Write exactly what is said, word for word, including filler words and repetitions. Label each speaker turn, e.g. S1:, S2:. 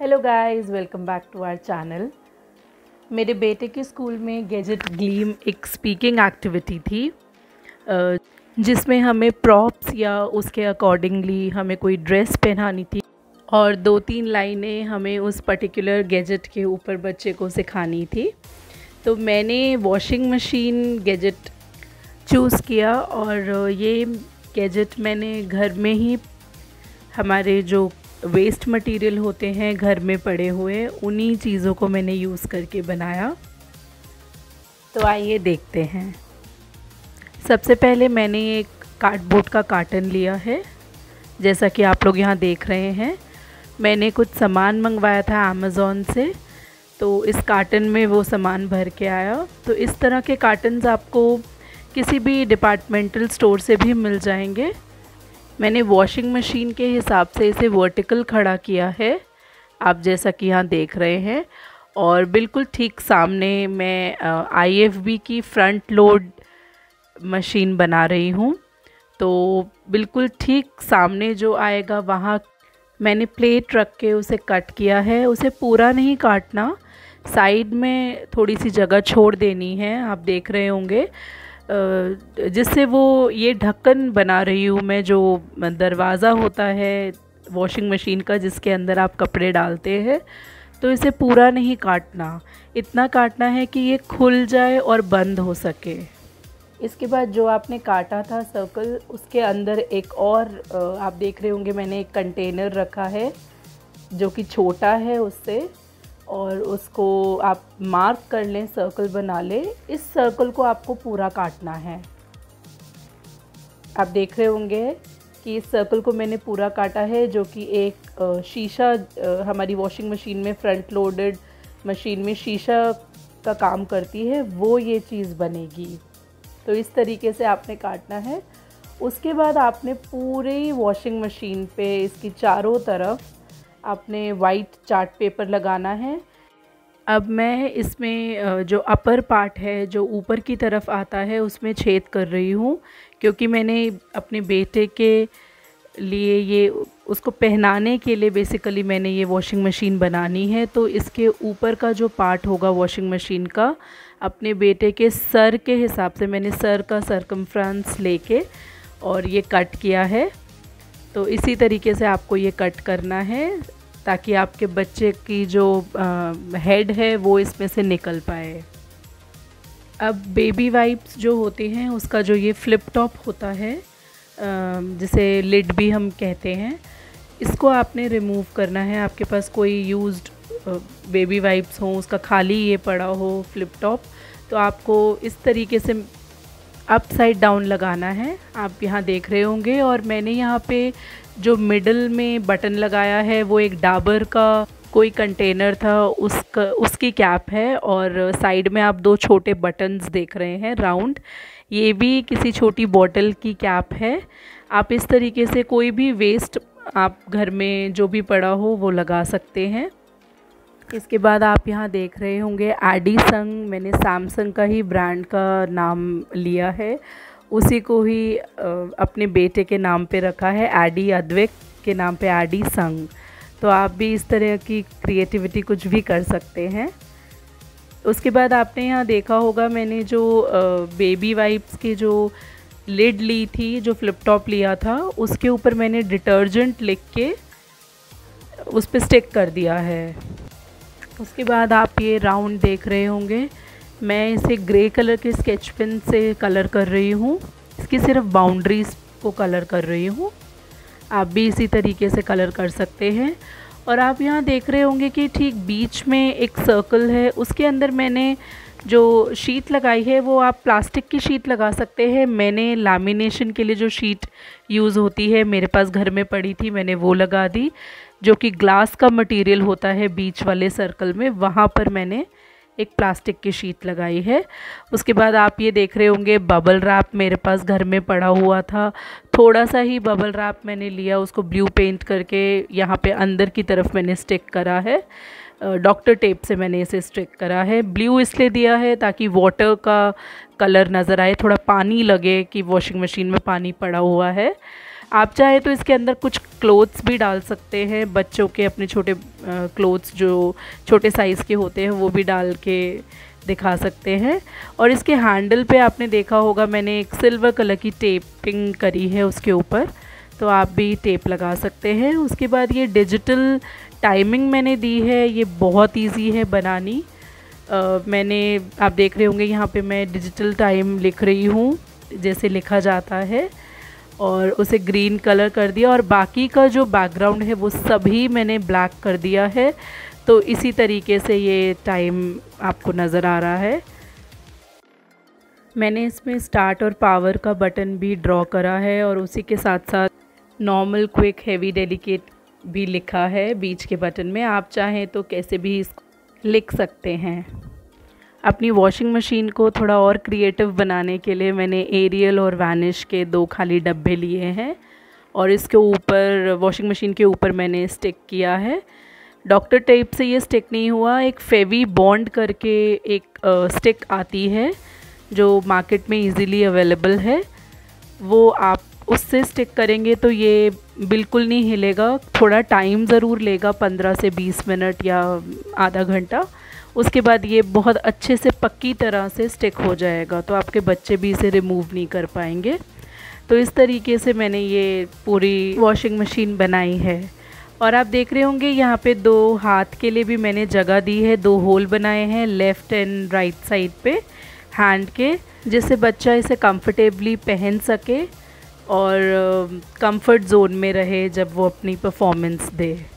S1: Hello guys, welcome back to our channel. मेरे बेटे के स्कूल में गैजेट ग्लीम एक स्पीकिंग एक्टिविटी थी जिसमें हमें प्रॉप्स या उसके अकॉर्डिंगली हमें कोई ड्रेस पहनानी थी और दो तीन लाइनें हमें उस पर्टिकुलर गैजेट के ऊपर बच्चे को सिखानी थी। तो मैंने वॉशिंग मशीन गैजेट चूज़ किया और ये गैजेट मैंने घर में ही हमारे जो वेस्ट मटेरियल होते हैं घर में पड़े हुए उन्हीं चीज़ों को मैंने यूज़ करके बनाया। तो आइए देखते हैं। सबसे पहले मैंने एक कार्डबोर्ड का कार्टन लिया है, जैसा कि आप लोग यहाँ देख रहे हैं। मैंने कुछ सामान मंगवाया था अमेज़ॉन से, तो इस कार्टन में वो सामान भर के आया। तो इस तरह के कार्टन्स आपको किसी भी डिपार्टमेंटल स्टोर से भी मिल जाएंगे। मैंने वॉशिंग मशीन के हिसाब से इसे वर्टिकल खड़ा किया है, आप जैसा कि यहाँ देख रहे हैं। और बिल्कुल ठीक सामने मैं आई एफ बी की फ्रंट लोड मशीन बना रही हूँ। तो बिल्कुल ठीक सामने जो आएगा वहाँ मैंने प्लेट रख के उसे कट किया है। उसे पूरा नहीं काटना, साइड में थोड़ी सी जगह छोड़ देनी है, आप देख रहे होंगे, जिससे वो ये ढक्कन बना रही हूँ मैं, जो दरवाज़ा होता है वॉशिंग मशीन का जिसके अंदर आप कपड़े डालते हैं। तो इसे पूरा नहीं काटना, इतना काटना है कि ये खुल जाए और बंद हो सके। इसके बाद जो आपने काटा था सर्कल, उसके अंदर एक और आप देख रहे होंगे मैंने एक कंटेनर रखा है जो कि छोटा है उससे, और उसको आप मार्क कर लें, सर्कल बना लें। इस सर्कल को आपको पूरा काटना है। आप देख रहे होंगे कि इस सर्कल को मैंने पूरा काटा है, जो कि एक शीशा, हमारी वॉशिंग मशीन में फ्रंट लोडेड मशीन में शीशा का काम करती है, वो ये चीज़ बनेगी। तो इस तरीके से आपने काटना है। उसके बाद आपने पूरी वॉशिंग मशीन पे इसकी चारों तरफ आपने वाइट चार्ट पेपर लगाना है। अब मैं इसमें जो अपर पार्ट है, जो ऊपर की तरफ आता है, उसमें छेद कर रही हूँ, क्योंकि मैंने अपने बेटे के लिए ये उसको पहनाने के लिए बेसिकली मैंने ये वॉशिंग मशीन बनानी है। तो इसके ऊपर का जो पार्ट होगा वॉशिंग मशीन का, अपने बेटे के सर के हिसाब से मैंने सर का सरकमफ्रेंस लेके और ये कट किया है। तो इसी तरीके से आपको ये कट करना है ताकि आपके बच्चे की जो हेड है वो इसमें से निकल पाए। अब बेबी वाइप्स जो होते हैं उसका जो ये फ्लिप टॉप होता है, जिसे लिड भी हम कहते हैं, इसको आपने रिमूव करना है। आपके पास कोई यूज्ड बेबी वाइप्स हो, उसका खाली ये पड़ा हो फ्लिप टॉप, तो आपको इस तरीके से अप साइड डाउन लगाना है, आप यहाँ देख रहे होंगे। और मैंने यहाँ पे जो मिडल में बटन लगाया है वो एक डाबर का कोई कंटेनर था, उसका उसकी कैप है। और साइड में आप दो छोटे बटन्स देख रहे हैं राउंड, ये भी किसी छोटी बॉटल की कैप है। आप इस तरीके से कोई भी वेस्ट आप घर में जो भी पड़ा हो वो लगा सकते हैं। इसके बाद आप यहाँ देख रहे होंगे एडिसंग, मैंने सैमसंग का ही ब्रांड का नाम लिया है, उसी को ही अपने बेटे के नाम पे रखा है, एडी अद्वैक के नाम पे एडिसंग। तो आप भी इस तरह की क्रिएटिविटी कुछ भी कर सकते हैं। उसके बाद आपने यहाँ देखा होगा मैंने जो बेबी वाइप्स की जो लिड ली थी, जो फ्लिप टॉप लिया था, उसके ऊपर मैंने डिटर्जेंट लिख के उस पर स्टिक कर दिया है। उसके बाद आप ये राउंड देख रहे होंगे, मैं इसे ग्रे कलर के स्केच पेन से कलर कर रही हूँ, इसकी सिर्फ बाउंड्रीज़ को कलर कर रही हूँ। आप भी इसी तरीके से कलर कर सकते हैं। और आप यहाँ देख रहे होंगे कि ठीक बीच में एक सर्कल है, उसके अंदर मैंने जो शीट लगाई है वो आप प्लास्टिक की शीट लगा सकते हैं। मैंने लैमिनेशन के लिए जो शीट यूज़ होती है मेरे पास घर में पड़ी थी, मैंने वो लगा दी, जो कि ग्लास का मटेरियल होता है बीच वाले सर्कल में, वहाँ पर मैंने एक प्लास्टिक की शीट लगाई है। उसके बाद आप ये देख रहे होंगे बबल रैप मेरे पास घर में पड़ा हुआ था, थोड़ा सा ही बबल रैप मैंने लिया, उसको ब्लू पेंट करके यहाँ पे अंदर की तरफ मैंने स्टिक करा है, डॉक्टर टेप से मैंने इसे स्टिक करा है। ब्लू इसलिए दिया है ताकि वाटर का कलर नज़र आए, थोड़ा पानी लगे कि वॉशिंग मशीन में पानी पड़ा हुआ है। आप चाहे तो इसके अंदर कुछ क्लोथ्स भी डाल सकते हैं, बच्चों के अपने छोटे क्लोथ्स जो छोटे साइज़ के होते हैं वो भी डाल के दिखा सकते हैं। और इसके हैंडल पे आपने देखा होगा मैंने एक सिल्वर कलर की टेपिंग करी है उसके ऊपर, तो आप भी टेप लगा सकते हैं। उसके बाद ये डिजिटल टाइमिंग मैंने दी है, ये बहुत इजी है बनानी। आ, मैंने आप देख रहे होंगे यहाँ पे मैं डिजिटल टाइम लिख रही हूँ जैसे लिखा जाता है, और उसे ग्रीन कलर कर दिया, और बाकी का जो बैकग्राउंड है वो सभी मैंने ब्लैक कर दिया है। तो इसी तरीके से ये टाइम आपको नज़र आ रहा है। मैंने इसमें स्टार्ट और पावर का बटन भी ड्रॉ करा है, और उसी के साथ साथ नॉर्मल, क्विक, हैवी, डेलिकेट भी लिखा है बीच के बटन में। आप चाहें तो कैसे भी इसको लिख सकते हैं। अपनी वॉशिंग मशीन को थोड़ा और क्रिएटिव बनाने के लिए मैंने एरियल और वैनिश के दो खाली डब्बे लिए हैं, और इसके ऊपर वॉशिंग मशीन के ऊपर मैंने स्टिक किया है। डॉक्टर टेप से ये स्टिक नहीं हुआ, एक फेवी बॉन्ड करके एक स्टिक आती है जो मार्केट में इजीली अवेलेबल है, वो आप उससे स्टिक करेंगे तो ये बिल्कुल नहीं हिलेगा। थोड़ा टाइम ज़रूर लेगा, पंद्रह से बीस मिनट या आधा घंटा। उसके बाद ये बहुत अच्छे से पक्की तरह से स्टिक हो जाएगा, तो आपके बच्चे भी इसे रिमूव नहीं कर पाएंगे। तो इस तरीके से मैंने ये पूरी वॉशिंग मशीन बनाई है। और आप देख रहे होंगे यहाँ पे दो हाथ के लिए भी मैंने जगह दी है, दो होल बनाए हैं लेफ़्ट एंड राइट साइड पे हैंड के, जिससे बच्चा इसे कंफर्टेबली पहन सके और कंफर्ट जोन में रहे जब वो अपनी परफॉर्मेंस दे।